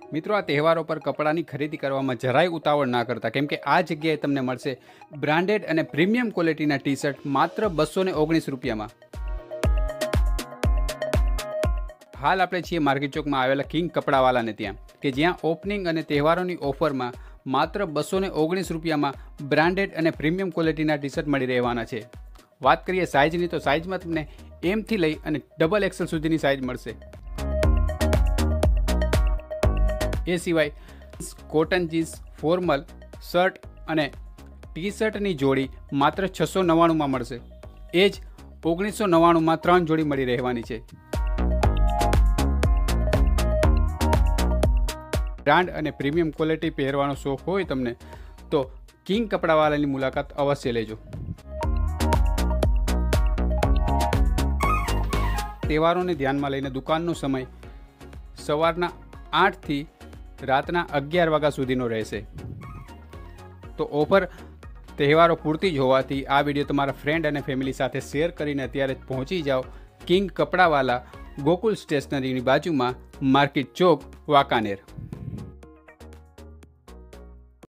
મિત્રો, આ તહેવારો પર કપડાની ખરીદી કરવામાં જરાય ઉતાવળ ના કરતા, કેમ કે આ જગ્યાએ તમને મળશે બ્રાન્ડેડ અને પ્રીમિયમ ક્વોલિટીના ટી શર્ટ માત્ર 219 રૂપિયામાં. હાલ આપણે છીએ માર્કેટ ચોકમાં આવેલા કિંગ કપડાવાલાને ત્યાં, કે જ્યાં ઓપનિંગ અને તહેવારોની ઓફરમાં માત્ર 219 રૂપિયામાં બ્રાન્ડેડ અને પ્રીમિયમ ક્વોલિટીના ટી શર્ટ મળી રહેવાના છે. વાત કરીએ સાઇઝની, તો સાઇઝમાં તમને એમથી લઈ અને XXL સુધીની સાઇઝ મળશે. એ સિવાય કોટન જીન્સ, ફોર્મલ શર્ટ અને ટી શર્ટની જોડી માત્ર 699માં મળશે. એ જ 1999માં 3 જોડી મળી રહેવાની છે. બ્રાન્ડ અને પ્રીમિયમ ક્વોલિટી પહેરવાનો શોખ હોય તમને, તો કિંગ કપડાવાલાની મુલાકાત અવશ્ય લેજો. તહેવારોને ધ્યાનમાં લઈને દુકાનનો સમય સવારના 8 થી રાતના 11 વાગ્યા સુધીનો રહેશે. તો ઓફર તહેવારો પૂરતી જ હોવાથી આ વિડીયો તમારા ફ્રેન્ડ અને ફેમિલી સાથે શેર કરીને અત્યારે જ પહોંચી જાઓ કિંગ કપડાવાલા, ગોકુલ સ્ટેશનરીની બાજુમાં, માર્કેટ ચોક, વાંકાનેર.